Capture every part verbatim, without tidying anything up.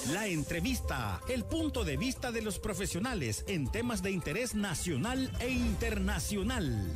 La entrevista, el punto de vista de los profesionales en temas de interés nacional e internacional.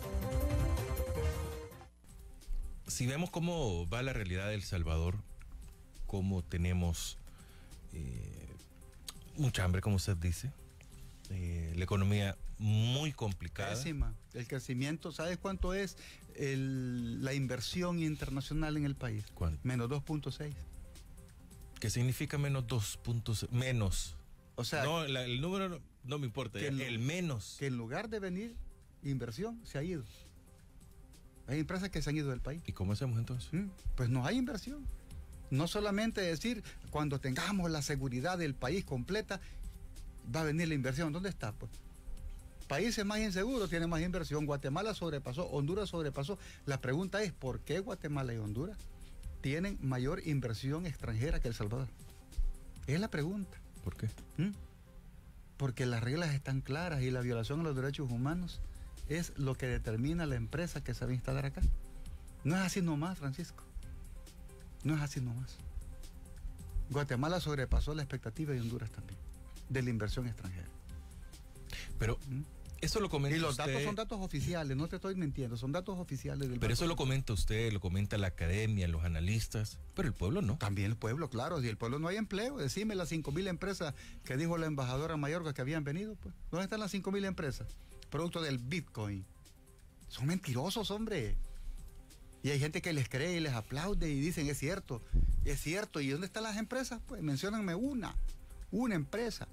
Si vemos cómo va la realidad de El Salvador, cómo tenemos eh, mucha hambre, como usted dice, eh, la economía muy complicada. Pésima. El crecimiento, ¿sabes cuánto es el, la inversión internacional en el país? ¿Cuánto? Menos dos punto seis. ¿Qué significa menos dos puntos? Menos. O sea, no, la, el número no, no me importa, que el, en, el menos. Que en lugar de venir inversión, se ha ido. Hay empresas que se han ido del país. ¿Y cómo hacemos entonces? ¿Mm? Pues no hay inversión. No solamente decir, cuando tengamos la seguridad del país completa, va a venir la inversión. ¿Dónde está? Pues países más inseguros tienen más inversión. Guatemala sobrepasó, Honduras sobrepasó. La pregunta es, ¿por qué Guatemala y Honduras tienen mayor inversión extranjera que El Salvador? Es la pregunta. ¿Por qué? ¿Mm? Porque las reglas están claras y la violación a los derechos humanos es lo que determina la empresa que se va a instalar acá. No es así nomás, Francisco. No es así nomás. Guatemala sobrepasó la expectativa de Honduras también, de la inversión extranjera. Pero ¿Mm? eso lo comenta usted. Y los usted... datos son datos oficiales, no te estoy mintiendo, son datos oficiales del Pero banco. eso lo comenta usted, lo comenta la academia, los analistas, pero el pueblo no. También el pueblo, claro, si el pueblo no hay empleo, decime las cinco mil empresas que dijo la embajadora Mayorga que habían venido, pues. ¿Dónde están las cinco mil empresas? Producto del Bitcoin. Son mentirosos, hombre. Y hay gente que les cree y les aplaude y dicen, es cierto, es cierto. ¿Y dónde están las empresas? Pues menciónanme una, una empresa.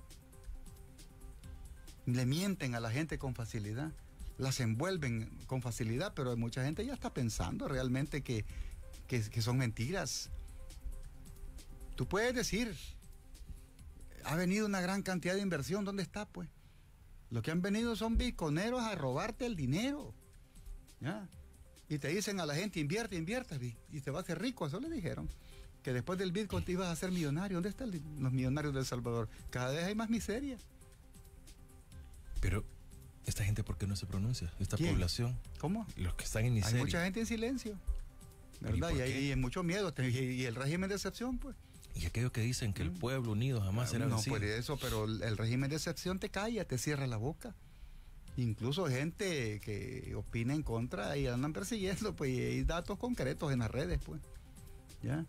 Le mienten a la gente con facilidad, las envuelven con facilidad, pero mucha gente ya está pensando realmente que, que, que son mentiras. Tú puedes decir, ha venido una gran cantidad de inversión, ¿dónde está pues? Lo que han venido son bitcoineros a robarte el dinero, ¿ya? Y te dicen a la gente, invierte, invierte, y te vas a hacer rico. Eso le dijeron, que después del Bitcoin te ibas a hacer millonario. ¿Dónde están los millonarios de El Salvador? Cada vez hay más miseria. Pero, ¿esta gente por qué no se pronuncia? Esta ¿Quién? Población. ¿Cómo? Los que están en miseria. Hay mucha gente en silencio, ¿verdad? ¿Y, y hay y mucho miedo. Y, y el régimen de excepción, pues. Y aquellos que dicen que el pueblo unido jamás será no, vencido. No, por eso, pero el régimen de excepción te calla, te cierra la boca. Incluso gente que opina en contra y andan persiguiendo, pues, y hay datos concretos en las redes, pues. ¿Ya?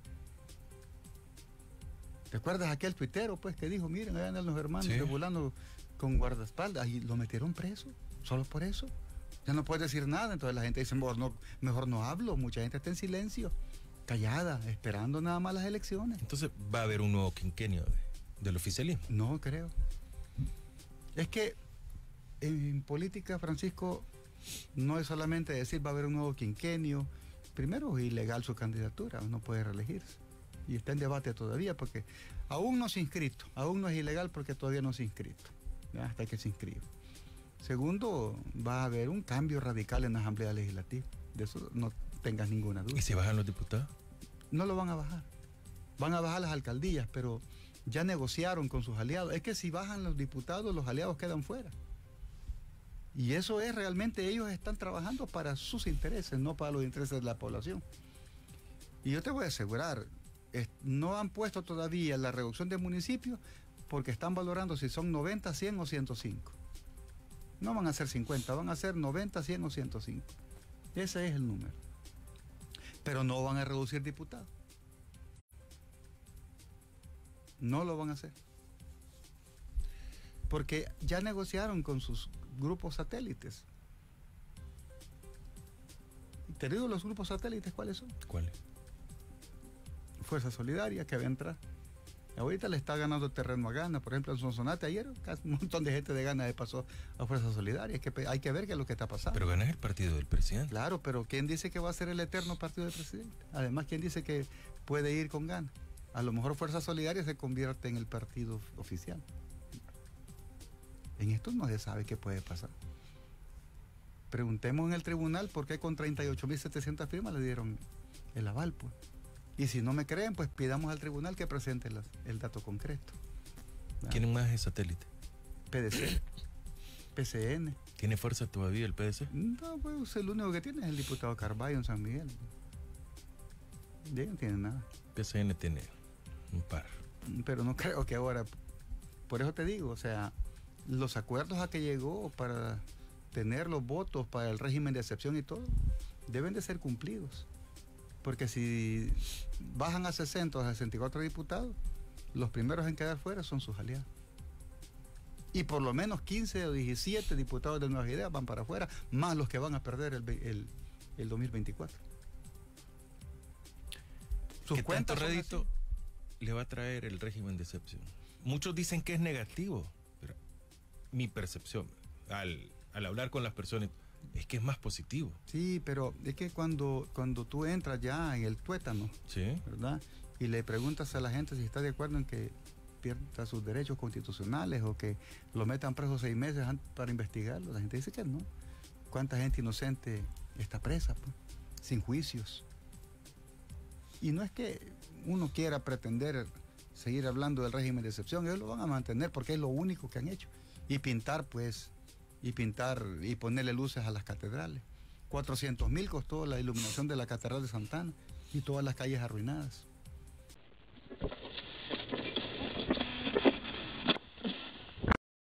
¿Te acuerdas aquel tuitero, pues, que dijo, miren, ahí andan los hermanos sí. regulando con guardaespaldas, y lo metieron preso, solo por eso? Ya no puedes decir nada, entonces la gente dice, mejor no, mejor no hablo, mucha gente está en silencio, callada, esperando nada más las elecciones. Entonces, ¿va a haber un nuevo quinquenio de, del oficialismo? No creo. Es que en política, Francisco, no es solamente decir va a haber un nuevo quinquenio. Primero es ilegal su candidatura, no puede reelegirse. Y está en debate todavía porque aún no se ha inscrito, aún no es ilegal porque todavía no se ha inscrito, ¿ya? Hasta que se inscriba. Segundo, va a haber un cambio radical en la Asamblea Legislativa. De eso no tengas ninguna duda. ¿Y si bajan los diputados? No lo van a bajar. Van a bajar las alcaldías, pero ya negociaron con sus aliados. Es que si bajan los diputados, los aliados quedan fuera. Y eso es realmente, ellos están trabajando para sus intereses, no para los intereses de la población. Y yo te voy a asegurar, es, no han puesto todavía la reducción de municipios porque están valorando si son noventa, cien o ciento cinco. No van a ser cincuenta, van a ser noventa, cien o ciento cinco. Ese es el número. Pero no van a reducir diputados. No lo van a hacer. Porque ya negociaron con sus grupos satélites. ¿Te digo los grupos satélites cuáles son? ¿Cuáles? Fuerza Solidaria, que va a entrar. Ahorita le está ganando terreno a Gana. Por ejemplo, en Sonsonate ayer casi un montón de gente de Gana le pasó a Fuerza Solidaria. Es que hay que ver qué es lo que está pasando. Pero Gana es el partido del presidente. Claro, pero ¿quién dice que va a ser el eterno partido del presidente? Además, ¿quién dice que puede ir con Gana? A lo mejor Fuerza Solidaria se convierte en el partido oficial. En esto no se sabe qué puede pasar. Preguntemos en el tribunal por qué con treinta y ocho mil setecientas firmas le dieron el aval, pues. Y si no me creen, pues pidamos al tribunal que presente las, el dato concreto. ¿Quién más es satélite? P D C, P C N. ¿Tiene fuerza todavía el P D C? No, pues el único que tiene es el diputado Carballo en San Miguel. Ya no tiene nada. P C N tiene un par. pero no creo que ahora, por eso te digo, o sea, los acuerdos a que llegó para tener los votos para el régimen de excepción y todo, deben de ser cumplidos. Porque si bajan a sesenta o a sesenta y cuatro diputados, los primeros en quedar fuera son sus aliados. Y por lo menos quince o diecisiete diputados de Nuevas Ideas van para afuera, más los que van a perder el, el, el dos mil veinticuatro. Sus ¿Qué tanto rédito le va a traer el régimen de excepción? Muchos dicen que es negativo, pero mi percepción, al, al hablar con las personas, es que es más positivo. Sí, pero es que cuando, cuando tú entras ya en el tuétano, ¿sí?, ¿verdad? Y le preguntas a la gente si está de acuerdo en que pierda sus derechos constitucionales o que lo metan preso seis meses para investigarlo, la gente dice que no. ¿Cuánta gente inocente está presa, pues, sin juicios? Y no es que uno quiera pretender seguir hablando del régimen de excepción, ellos lo van a mantener porque es lo único que han hecho. Y pintar, pues, y pintar y ponerle luces a las catedrales. cuatrocientos mil costó la iluminación de la Catedral de Santa Ana y todas las calles arruinadas.